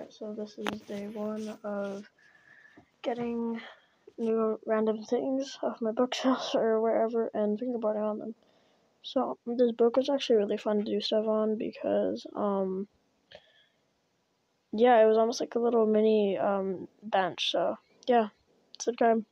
Alright, so this is day 1 of getting new random things off my bookshelf or wherever and fingerboarding on them. So this book was actually really fun to do stuff on because, yeah, it was almost like a little mini bench, so yeah, subscribe.